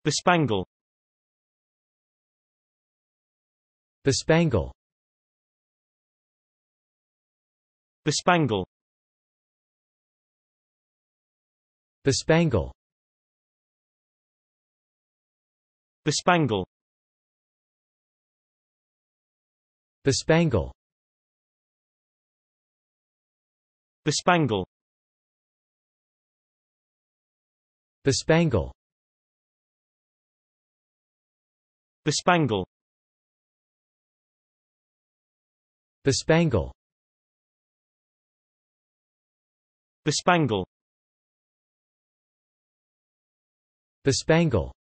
Bespangle. Bespangle. Bespangle. Bespangle. Bespangle. Bespangle. Bespangle. Bespangle. Bespangle. Bespangle. Bespangle. Bespangle.